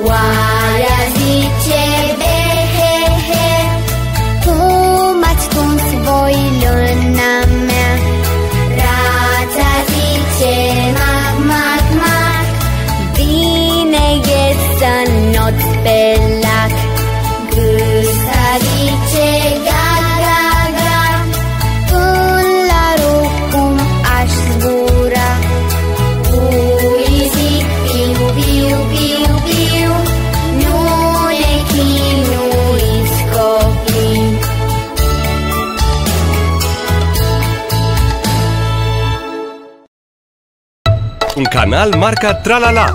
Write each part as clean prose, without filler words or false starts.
Oaia zice be-he-he, tu m-ați tuns voi luna mea. Rața zice mac-mac-mac, bine e să noți pe lac. Gâsa zice ga-ga-ga, până la rug cum aș zbura. Puii zic piu-piu-piu-piu, nu ne chinuiți copii. Un canal marca Tralala.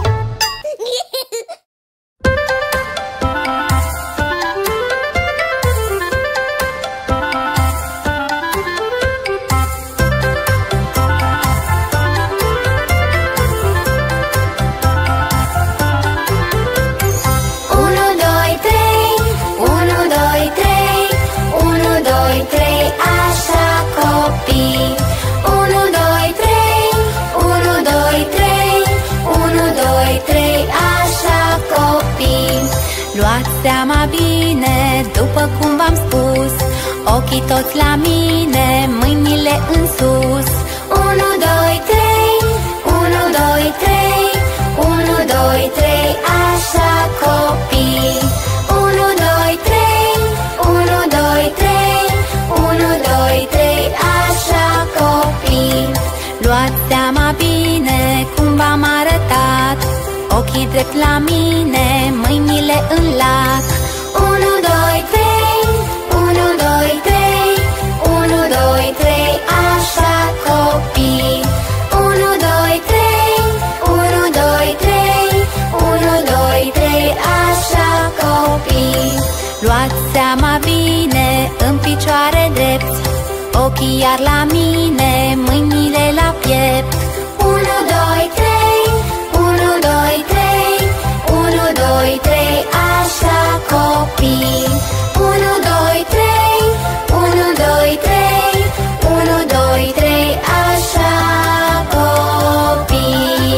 Luați seama bine, după cum v-am spus, ochii toți la mine, mâinile în sus. 1, 2, 3, 1, 2, 3, 1, 2, 3, așa copii. 1, 2, 3, 1, 2, 3, 1, 2, 3, așa copii. Luați seama bine cum v-am arătat, ochii drept la mine, mâinile în lac. 1, 2, 3, 1, 2, 3, 1, 2, 3, așa copii. 1, 2, 3, 1, 2, 3, 1, 2, 3, așa copii. Luați seama bine, în picioare drept, ochii iar la mine, mâinile la piept. 1, 2, 3, 1, 2, 3, 1, 2, 3, așa copii. 1, 2, 3, 1, 2, 3, 1, 2, 3, așa copii.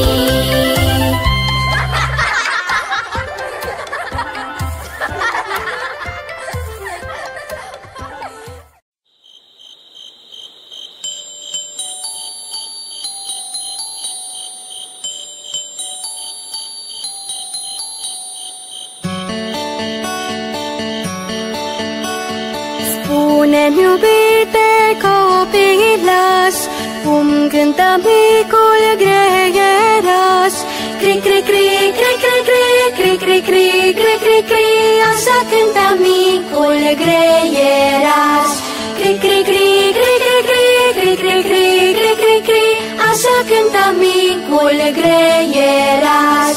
Spune-mi, iubite copilaș, cum cântă micul greieraș. Cri, cri, cri, cri, cri, cri, cri, cri, cri, cri, cri, cri, așa cântă micul greieraș. Cri, cri, cri, cri, cri, cri, cri, cri, cri, cri, cri, cri, așa cântă micul greieraș.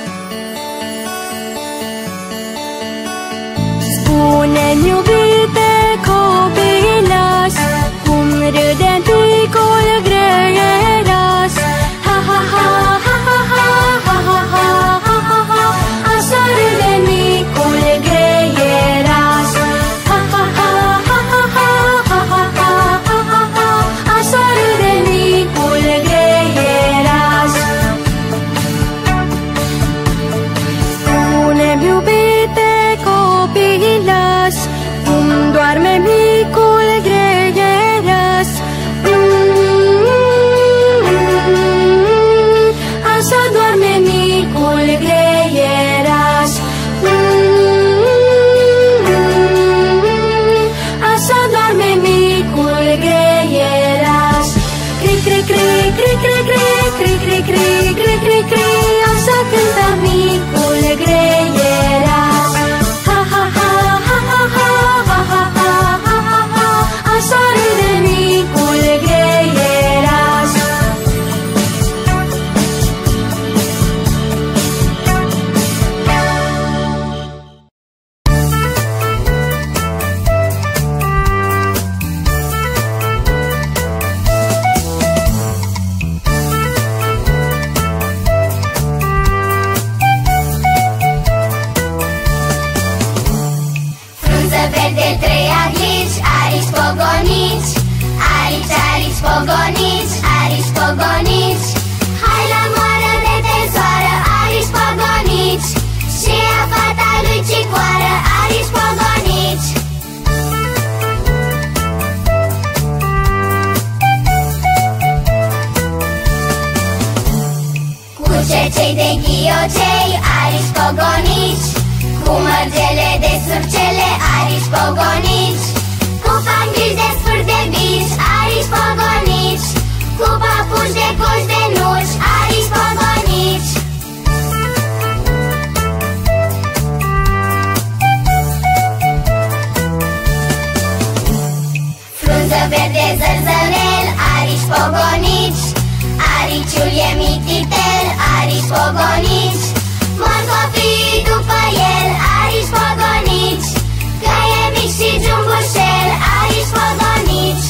Spune-mi, iubite copilaș, cum râde micul greieraș. Ha, ha, ha, ha, ha, ha, ha, ha, ha, ha, ha, ha, așa râde micul greieraș. Ha, ha, ha, ha, ha, ha, ha, ha, ha, ha, ha, ha, așa râde micul greieraș. Spune-mi, iubite copilaș, cum doarme micul greieraș. Așa doarme micul greieraș. Așa doarme micul greieraș. Cri, cri, cri, cri, cri, cri, cri, cri, cri, cri, cri, cri, așa cântă micul greieraș. Ha, ha, ha, ha, ha, ha, ha, ha, ha, ha, ha, ha, așa râde micul greieraș. cei de ghiocei, arici pogonici, cu mărgele de surcele, arici pogonici, cu pangliși de sfârși de bici, arici pogonici, cu papuși de coși de nuci, arici pogonici. Frunză verde zărzănel, arici pogonici, ariciul e mititel, arici pogonici, morcovii după el, arici pogonici, căie mici și jumbușel, arici pogonici.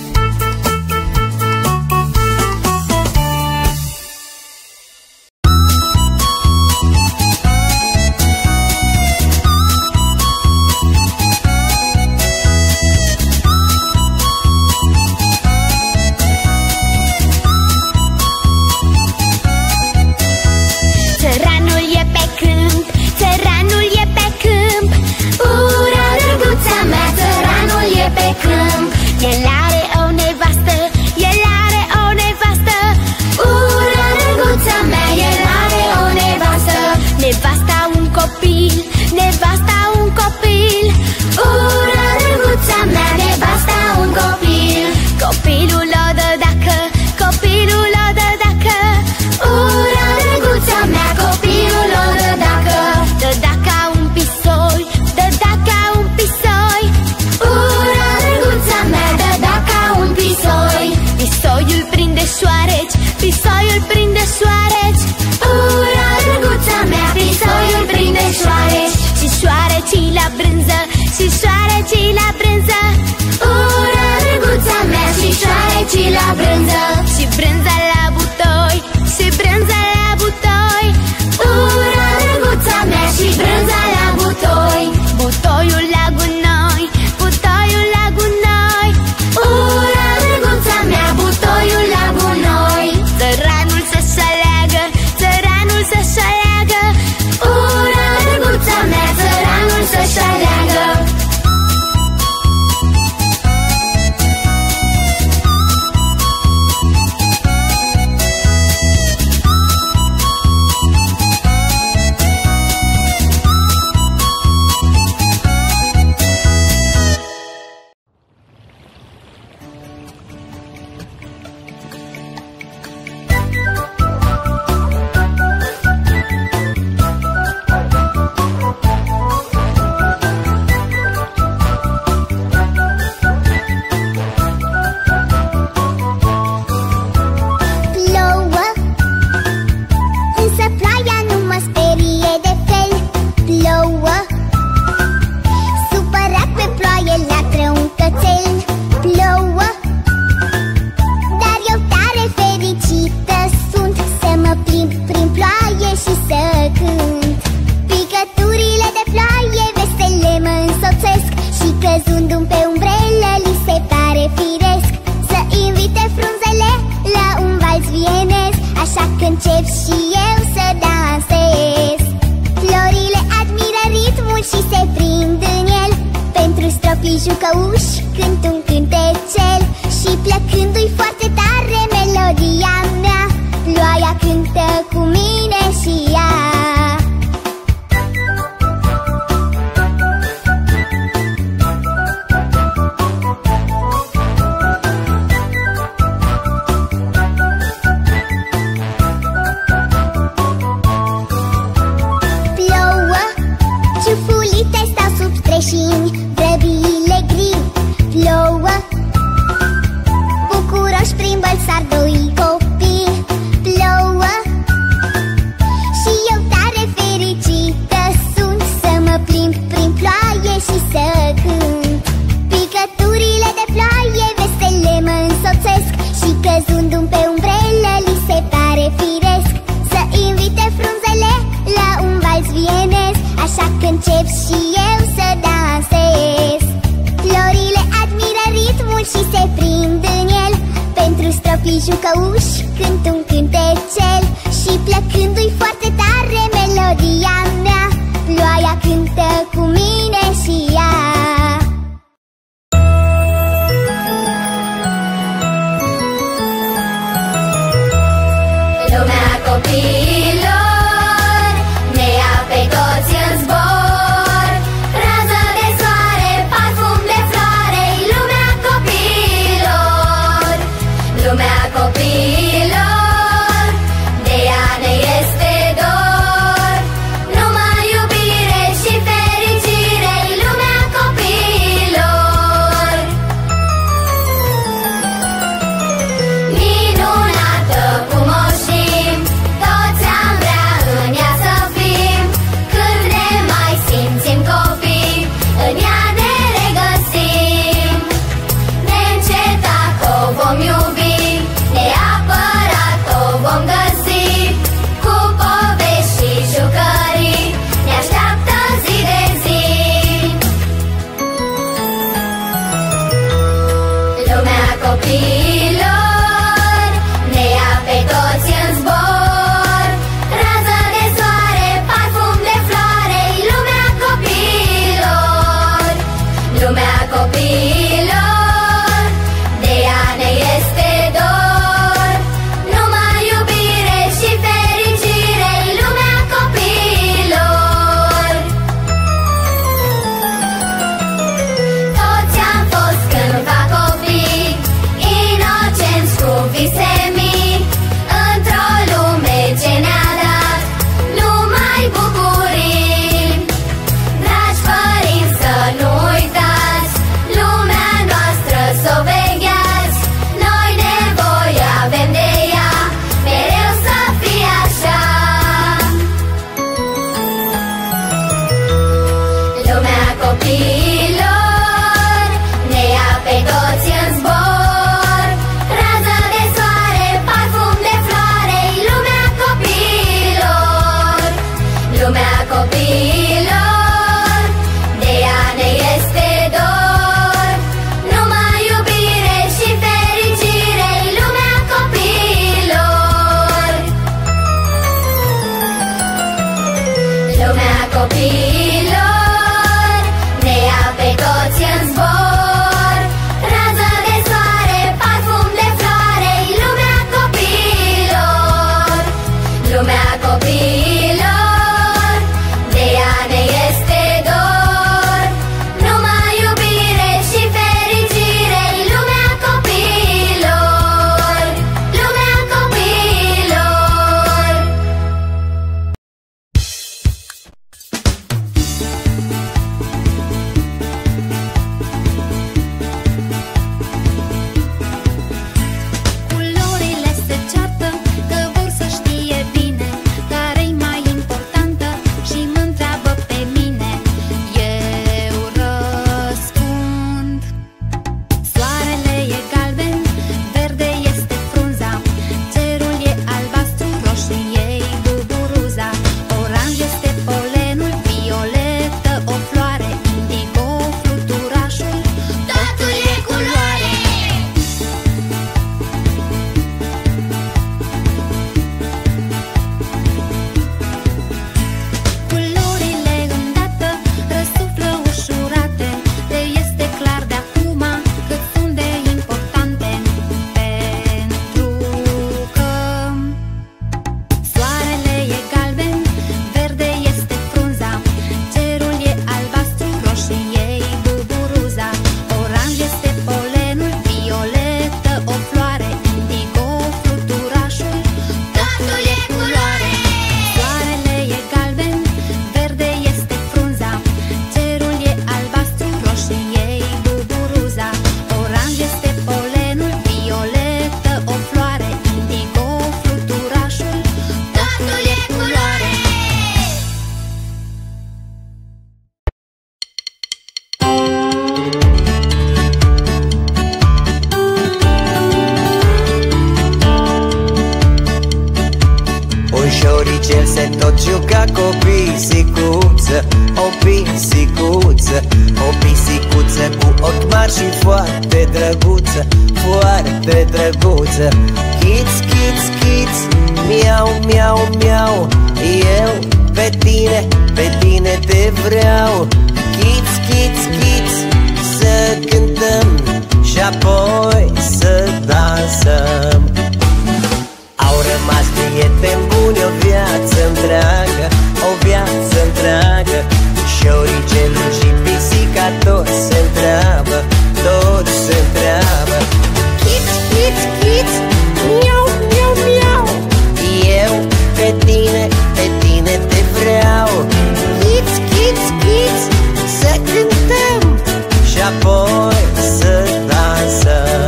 El are o nevastă, el are o nevastă. Ura, drăguța mea, el are o nevastă. Nevasta un copil, nevasta un copil. Ura, drăguța mea, nevasta un copil. Copilul o dă dacă, copilul o dă dacă. Ura, drăguța mea, copilul o dă dacă. Dă dacă un pisoi, dă dacă un pisoi. Ura, drăguța mea, dă dacă un pisoi. Pisoiul prinde șoareci, pisoiul prinde șoareci. Ura, drăguța mea, pisoiul prinde șoareci. Și șoarecii la brânză, și șoarecii la brânză. Ura, drăguța mea, și șoarecii la brânză. Și brânza la butoi, și brânza la butoi. Ura, drăguța mea, și brânza la butoi. Butoiul la gunoi, butoiul la gunoi. Ura, drăguța mea, butoiul la gunoi. Țăranul să-și aleagă, țăranul să-și aleagă. Ura, drăguța mea, țăranul să-și aleagă. Încep și eu să dansez. Florile admiră ritmul și se prind în el. Pentru stropii jucăuși cânt un cântecel. Și plăcându-i foarte tare melodia mea, ploaia cântă cu mine și ea. Vrăbiile gri plouă, bucuroși prin bălsar doi copii. Plouă și eu tare fericită sunt să mă plimb prin ploaie și să cânt. Picăturile de ploaie vesele mă însoțesc și căzându-mi pe umbrelă li se pare firesc să invite frunzele la un vals vienez. Așa că încep și eu să dansez. Florile admiră ritmul și se prind în el. Pentru stropii jucăuși cânt un cântecel. Și plăcându-i foarte tare melodia mea, ploaia cântă cu mine și ea. Lumea copiilor șoricel se tot juca cu o pisicuță, o pisicuță, o pisicuță cu ochi mari și foarte drăguță, foarte drăguță. Chiț, chiț, chiț, miau, miau, miau, eu pe tine te vreau. Chiț, chiț, chiț, să cântăm și apoi să dansăm. Au rămas prieteni buni o viață întreagă, o viață întreagă. Șoricelul și pisica toți se întreabă, toți se întreabă. Chiț, chiț, chiț, miau, miau, miau, eu pe tine te vreau. Chiț, chiț, chiț, să cântăm și apoi să dansăm.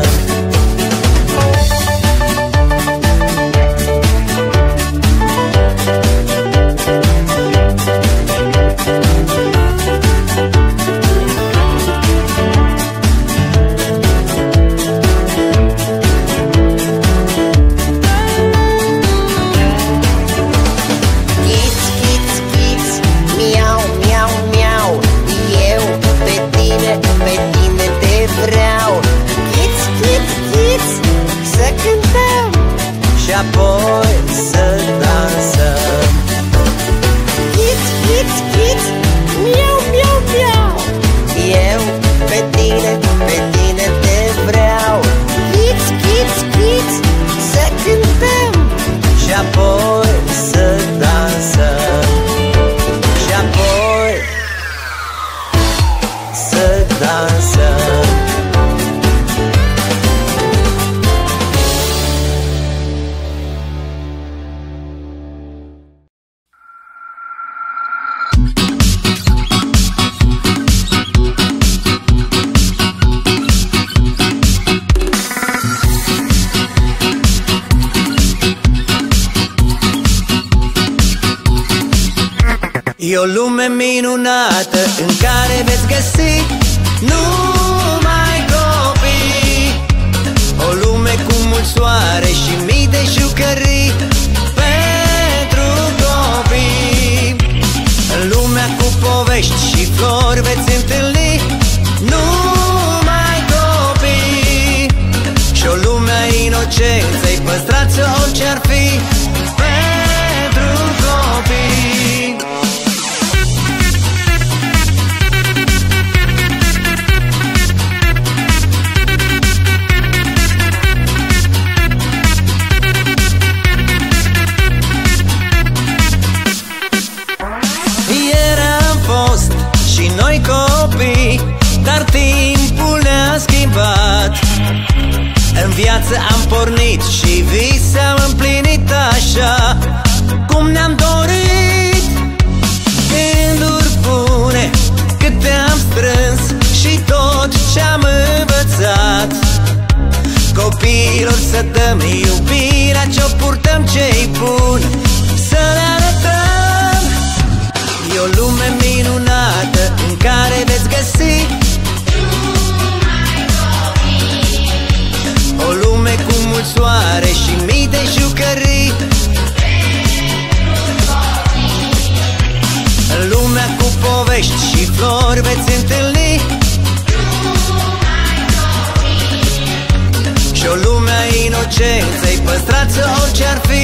Și apoi să dansăm. Chiț, chiț, chiț, miau, miau, miau, eu pe tine te vreau. Chiț, chiț, chiț, să cântăm și apoi să dansăm. Și apoi să dansăm. E o lume minunată în care veți găsi numai copii. O lume cu mult soare și mii de jucării pentru copii. În lumea cu povești și flori veți întâlni numai copii. Și o lume a inocenței, păstrați-o orice-ar fi pentru copii. Noi copii, dar timpul ne-a schimbat. În viață am pornit și vise am împlinit așa cum ne-am dorit. Gânduri bune câte am strâns și tot ce-am învățat. Copiilor să dăm iubirea ce-o purtăm, ce-i bun să le arătăm. E o lume minunată în care veți găsi o lume cu mult soare și mii de jucării. În lumea cu povești și flori veți întâlni și o lume a inocenței, păstrați-o orice-ar fi.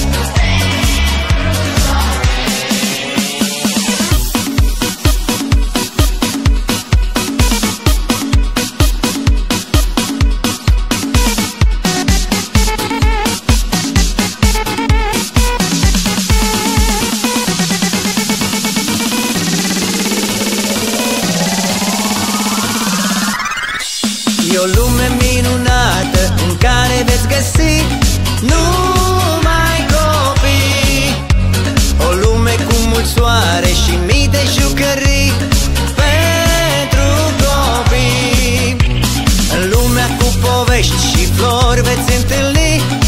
E o lume minunată în care veți găsi numai copii. O lume cu mult soare și mii de jucării pentru copii. În lumea cu povești și flori veți întâlni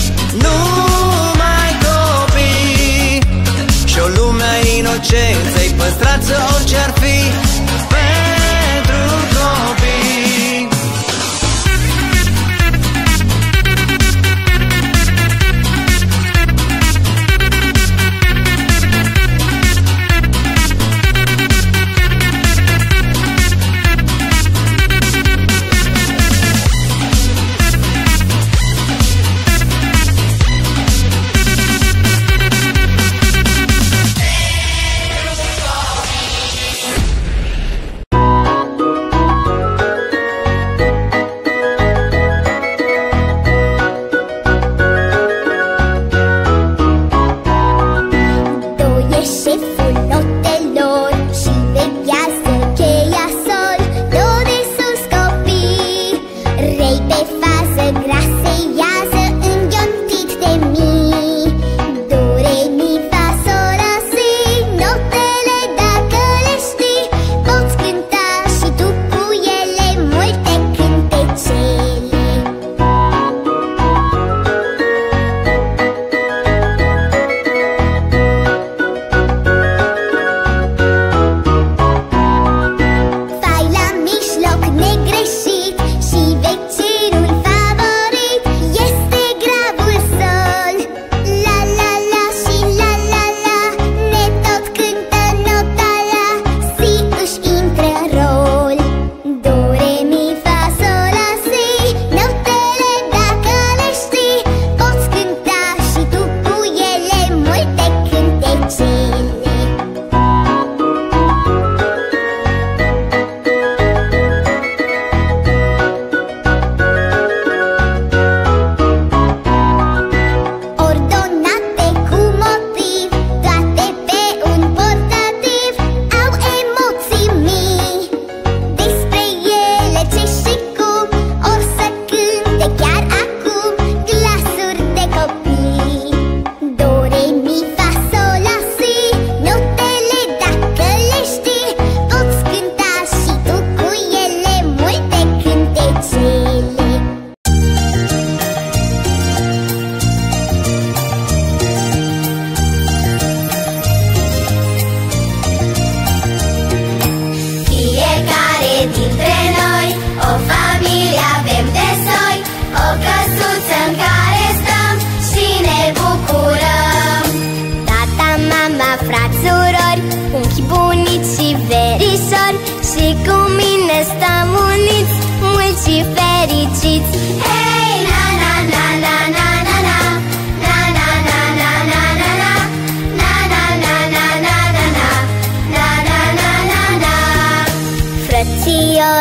numai copii. Și o lume a inocenței, păstrați-o orice-ar fi pentru copii.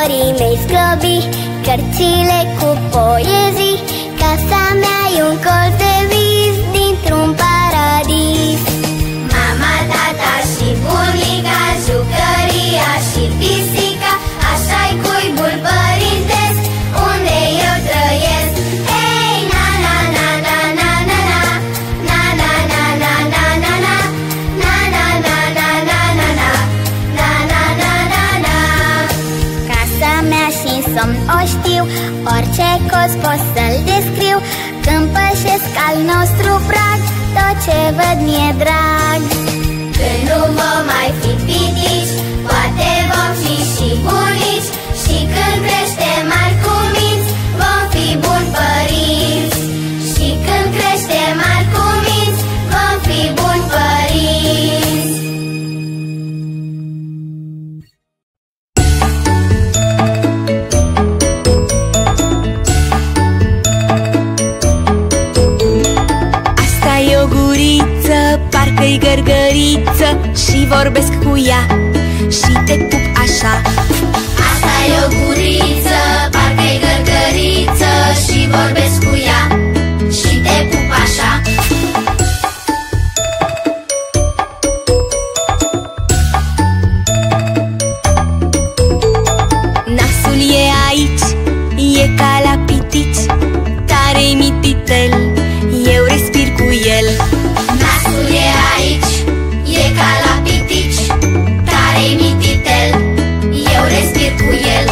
florii mei sclăbi, cărțile cu poezii. Casa mea e un colț de vis dintr-un paradis. Mama, tata și bunica, jucăria și pisica, așa-i cuibul părintesc unde eu trăiesc. Ei, na na na na na na na, na na na na na na na, na na na na na na na, na na na na na. Casa mea și-n somn o știu, orice coz pot să-l descriu. Când pășesc al nostru prag, tot ce văd mi-e drag. Când nu vom mai fi pitici, poate vom fi și bunici. Și când creștem mari cu minți, vom fi buni părinți. Și când creștem mari cu minți, vom fi buni părinți. Parcă-i gărgăriță și vorbesc cu ea și te pup așa. Asta-i o guriță, parcă-i gărgăriță și vorbesc cu ea și te pup așa. Nasul e aici, e ca la pitici, tare-i mititel, eu respir cu el. Nasul e aici, e ca la pitici, tare-i mititel, eu respir cu el.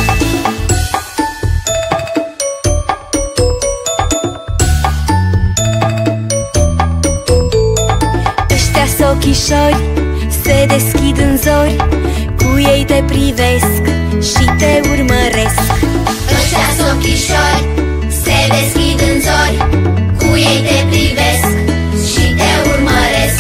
Ăștia-s ochișori, se deschid în zori, cu ei te privesc și te urmăresc. Ăștia-s ochișori, se deschid în zori, cu ei te privesc și te urmăresc.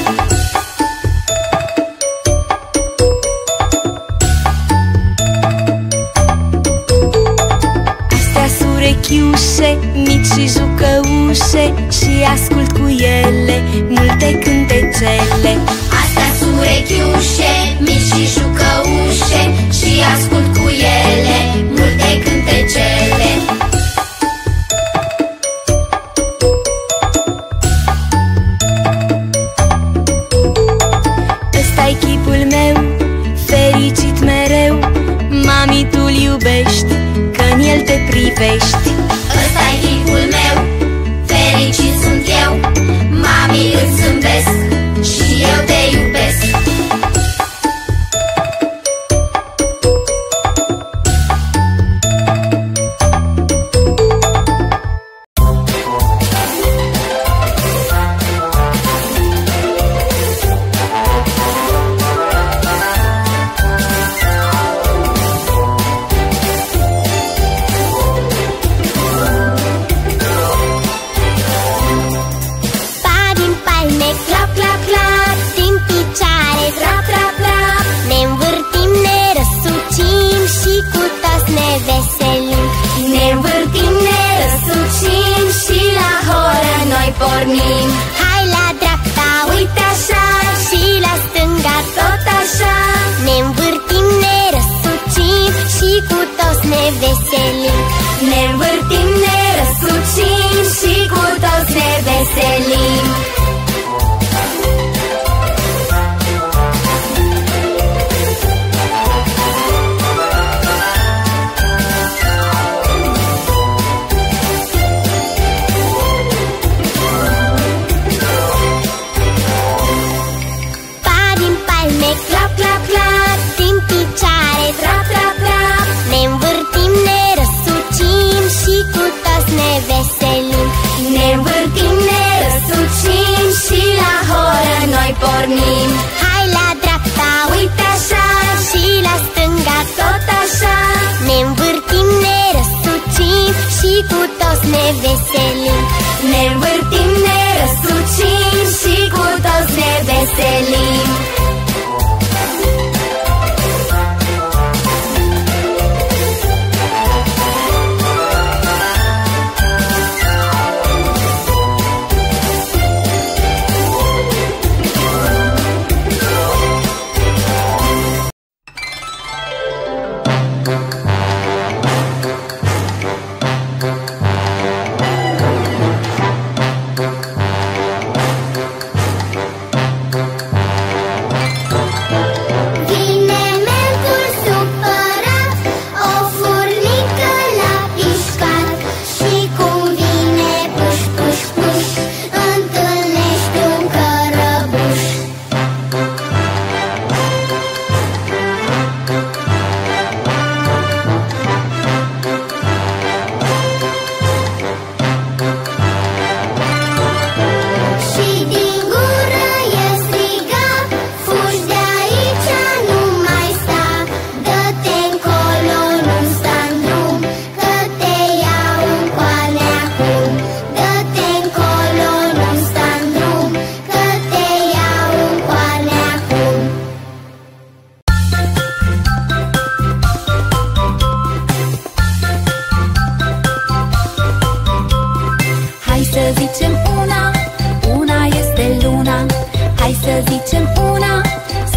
Astea-s urechiușe, mici și jucăușe, și ascult cu ele multe cântecele. Astea-s urechiușe, mici și jucăușe, și ascult cu ele multe cântecele. Ăsta-i chipul meu, fericit mereu, mami, tu-l iubești, că-n el te privești. Ăsta-i chipul meu, fericit sunt eu, mami, îți zâmbesc și eu te iubesc. Pornim. Hai la dreapta, uite așa, și la stânga tot așa. Ne învârtim, ne răsucim și cu toți ne veselim. Ne învârtim, ne răsucim și cu toți ne veselim. Pornim. Hai la dreapta, uite așa, și la stânga tot așa. Ne învârtim, ne răsucim și cu toți ne veselim. Ne învârtim, ne răsucim și cu toți ne veselim.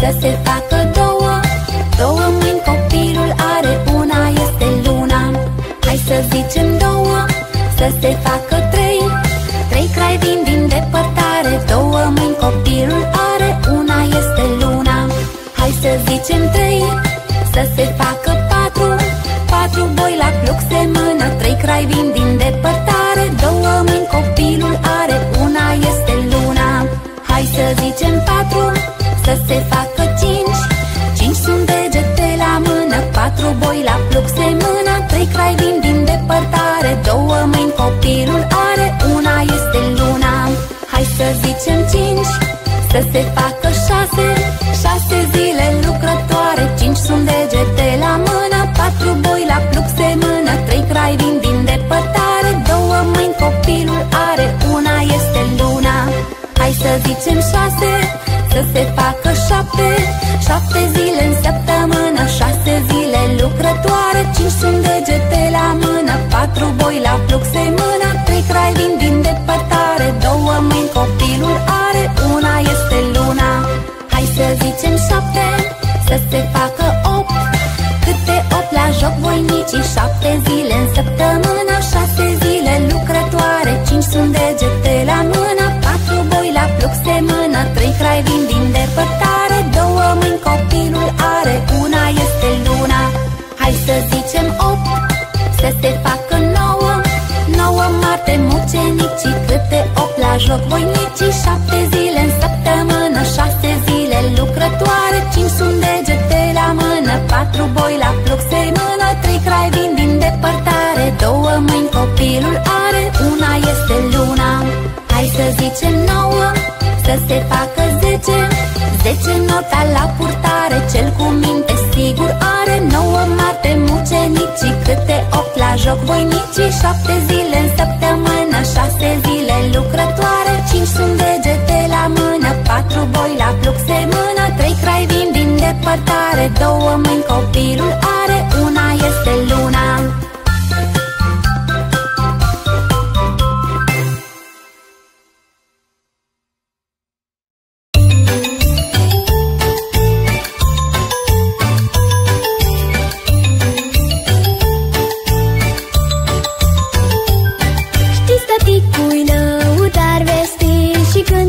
să se facă două. Două mâini copilul are, una este luna. Hai să zicem două, să se facă trei. Trei crai vin din depărtare, două mâini copilul are, una este luna. Hai să zicem trei, să se facă patru. Patru boi la pluc se mână, trei crai vin din depărtare, două mâini copilul are, una este luna. Hai să zicem patru, să se facă cinci. Cinci sunt degete la mână, patru boi la pluc se mână, trei crai vin din depărtare, două mâini copilul are, una este luna. Hai să zicem cinci, să se facă șase. Șase zile lucrătoare, cinci sunt degete la mână, patru boi la pluc se mână, trei crai vin din depărtare, două mâini copilul are, una este luna. Hai să zicem șase, să se facă șapte. Șapte zile în săptămână, șase zile lucrătoare, cinci sunt degete la mână, patru boi la pluc se mână, trei crai vin din depărtare, două mâini copilul are, una este luna. Hai să zicem șapte, să se facă opt. Câte opt la joc voinicii, șapte zile în săptămână, șase zile lucrătoare, cinci sunt degete la mână, patru boi la pluc se mână, trei crai vin din depărtare, două mâini copilul are, una este luna. Hai să zicem opt, să se facă nouă. Nouă Marte mucenicii, câte opt la joc voinicii, șapte zile în săptămână, șase zile lucrătoare, cinci sunt degete la mână, patru boi la pluc se mână, trei crai vin din depărtare, două mâini copilul are, una este luna. Hai să zicem nouă, să se facă zece. Zece nota la purtare, cel cu minte sigur are, nouă Marte mucenicii, câte opt la joc voinicii, șapte zile în săptămână, șase zile lucrătoare, cinci sunt degete la mână, patru boi la pluc se mână, trei crai vin din depărtare, două mâini copilul are, una este luna. Știți, tăticul lăutar vestit, și când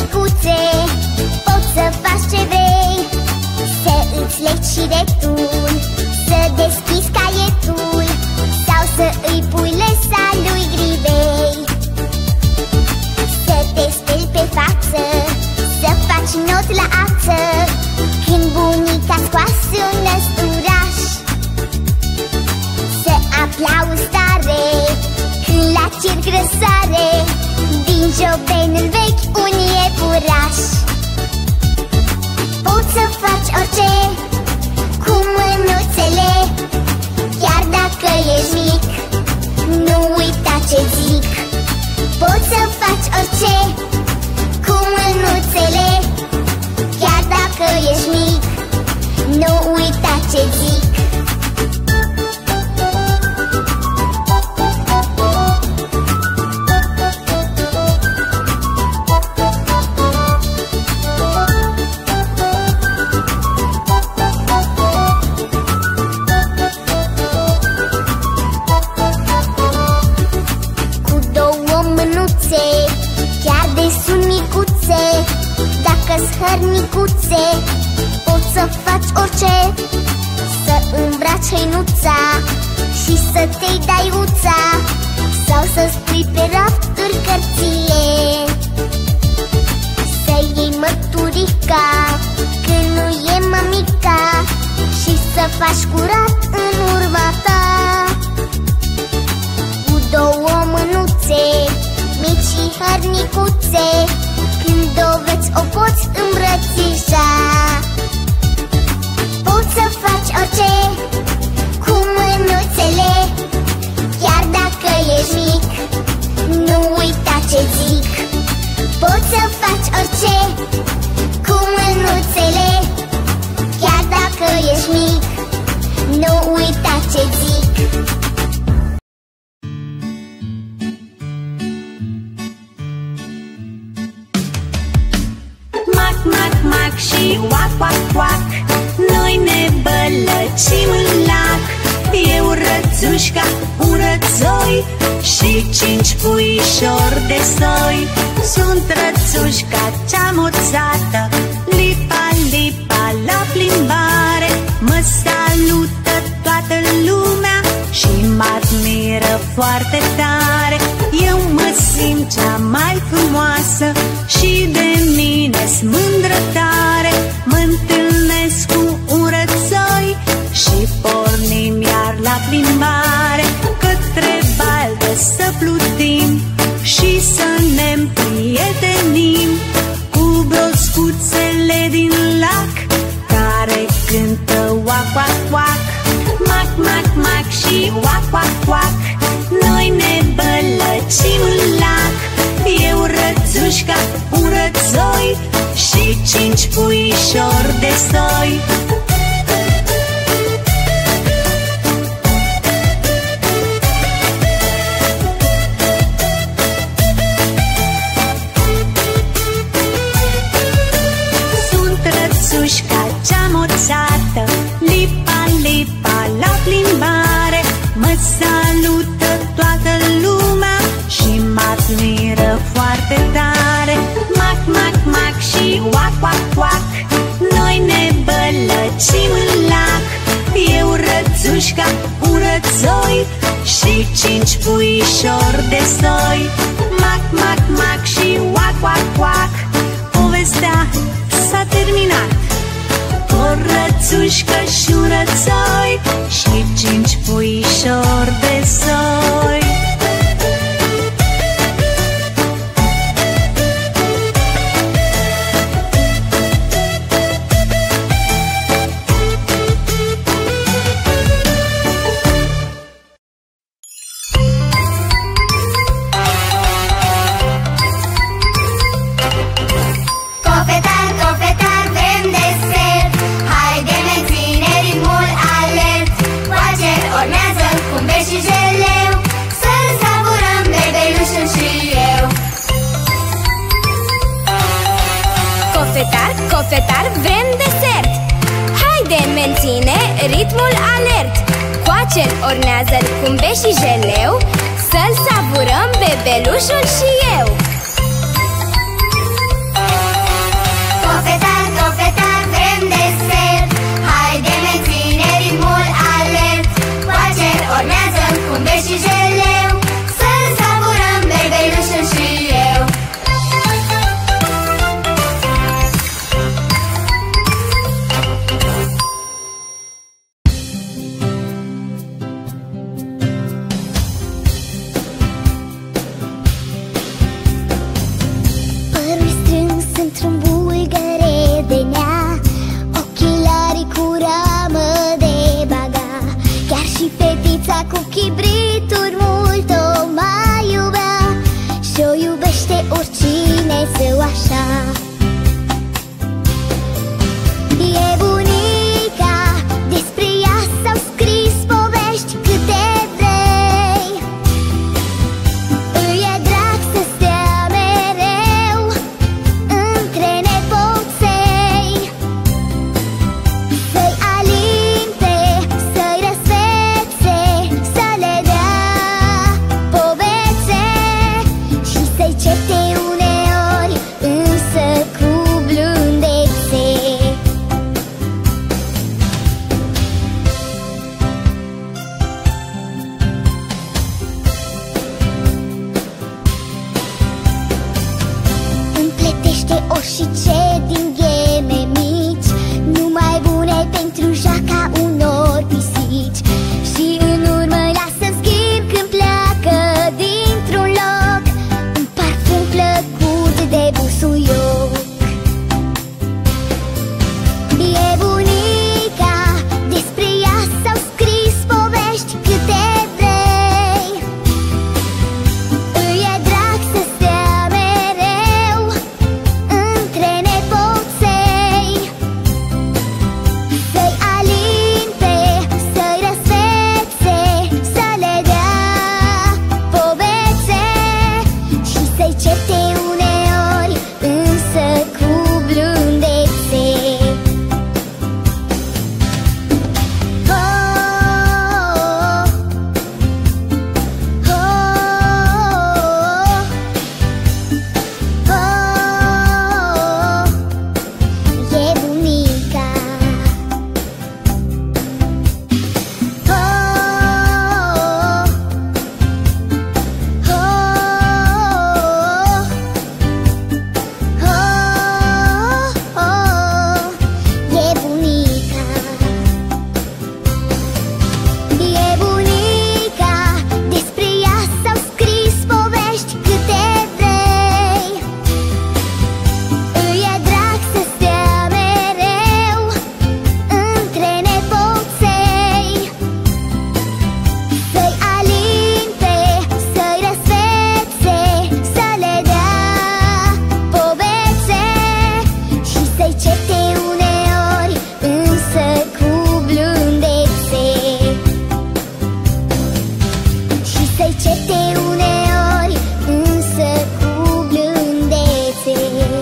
micuțe, poți să faci ce vrei, să îți legi și retul, să deschizi caietul, sau să îi pui lesa lui grivei. Să te speli pe față, să faci not la ață, când bunica scoase un năsturaș. Să aplauzi tare când la circ răsare din jobenul vechi un iepuraș. Poți să faci orice cu mânuțele, chiar dacă ești mic, nu uita ce zic. Poți să faci orice cu mânuțele, chiar dacă ești mic, nu uita ce zic. Chiar de sunt micuțe, dacă-s hărnicuțe, poți să faci orice. Să îmbraci hăinuța și să te-i dai uța, sau să-ți pui pe rafturi cărțile. Să iei mărturica când nu e mămica și să faci curat în urma ta. Cu două mânuțe mici și hărnicuțe, când o veți o poți îmbrățișa. Poți să faci orice cu mânuțele, chiar dacă ești mic, nu uita ce zic. Poți să faci orice cu mânuțele, chiar dacă ești mic, nu uita ce zic. Mac și oac, oac, oac, noi ne bălăcim în lac. Eu rățușca, un rățoi și 5 puișori de soi. Sunt rățușca cea moțată, lipa, lipa la plimbare. Mă salută toată lumea și mă admiră foarte tare. Eu mă simt cea mai frumoasă și de mine-s mândră tare. Mă întâlnesc cu un rățoi și pornim iar la plimbare, către baldă să plutim și să ne împrietenim cu broscuțele din lac, care cântă oac, oac, oac. Mac, mac, mac și oac, oac, oac, noi ne bălăcim în lac. Eu rățușca, un rățoi și 5 puișori de soi. Sunt rățușca cea moțată, lipa, lipa la plimbare. Mă salută toată lumea și mă admiră foarte tare. Mac, mac, mac și oac, oac, oac, noi ne bălăcim în lac. Eu rățușca, un rățoi și 5 puișori de soi. Mac, mac, mac și oac, oac, oac, povestea s-a terminat. O rățușcă și un rățoi și 5 puișori de soi. Cofetar, vrem desert. Haide, menține ritmul alert. Coacel, ornează-l cu beș și jeleu, să-l savurăm bebelușul și eu. și jeleu, să savurăm bebelușul și eu. Părul strâns într-un bulgăre de nea, ochelarii cu ramă de baga. Chiar și fetița cu chibrituri mult o mai iubea, și-o iubește oricine său așa. E bunica, despre ea s-au scris povești câte vrei. Îi e drag să stea mereu între nepoței, să-i alimpe, să-i răsfețe, să le dea povețe și să-i certe uneori, însă cu blândețe. Împletește orice din gheme mici, numai bune pentru jaca unor pisici. Și în urmă lasă în schimb când pleacă dintr-un loc un parfum plăcut de busuioc. E bunica, despre ea s-au scris povești câte vrei. Îi e drag să stea mereu între nepoței, să-i alimpe, să-i răsfețe, să le dea povețe și să-i certe uneori, însă cu blândețe. Oh, e bunica. E bunica. E bunica, despre ea s-au scris povești câte vrei. Îi e drag să stea mereu între nepoței, să-i alimpe, să-i răsfețe, să le dea povețe și să-i certe uneori, însă cu blândețe. Și să-i certe uneori, însă cu blândețe.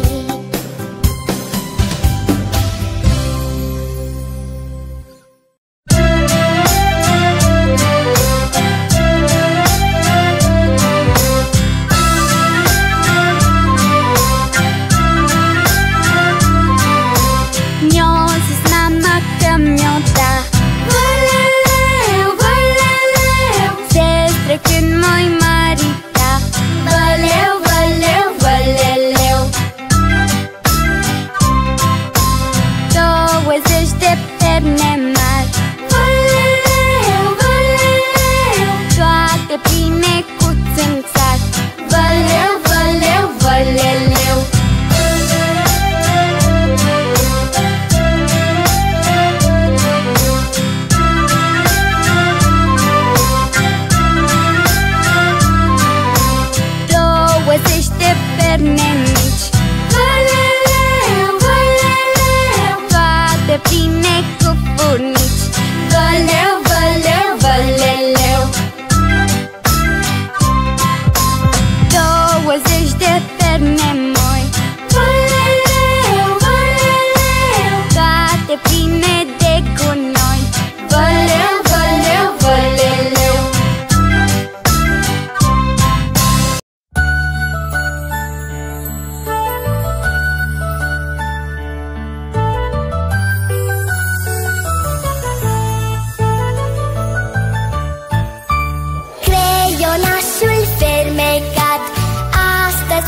Mi-o zis mama că mi-o da Văleleu, văleleu, zestre când mă-i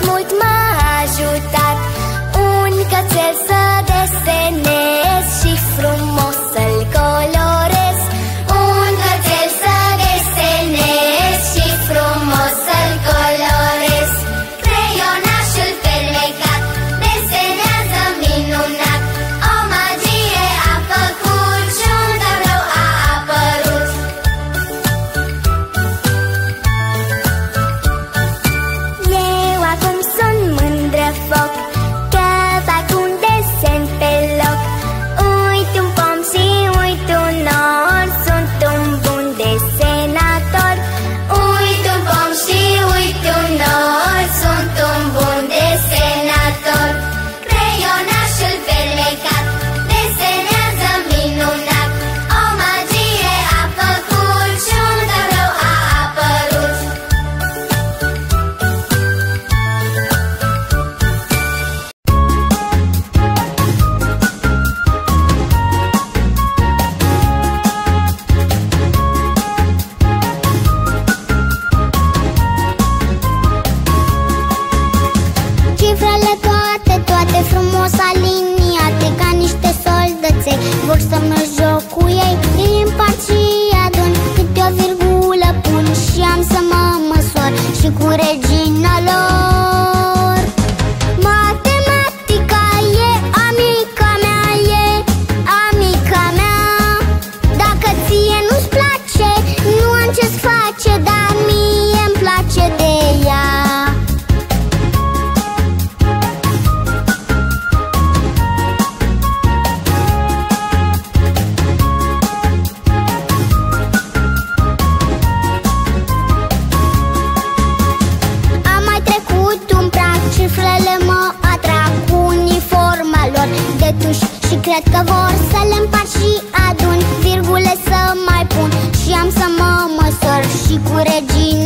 mult m-a ajutat. Un cățel să desenez și frumos să-l colorez. Un cățel să desenez și frumos să-l colorez. Creionașul fermecat desenează minunat. O magie a făcut și un tablou a apărut. Eu acum sunt mândră foc, că fac un desen pe loc. Uit un pom și uit un nor, sunt un bun desenator. Uit un pom și uit un nor, sunt un bun desenator. Creionașul fermecat desenează minunat. O magie a făcut și un tablou a apărut. Cifrele toate frumos aliniate, ca niște soldăței, vor să merg joc cu ei. Îi împart și adun, câte o virgulă pun și am să mă măsor și cu regina lor. Matematica e amica mea, e amica mea. Dacă ție nu-ți place, nu am ce-ți face, dar mie-mi place de ea. Am mai trecut un prag, cifrele mă atrag cu uniforma lor de tuș și cred că vor să le împart și adun, virgule să mai pun și am să mă măsor și cu regina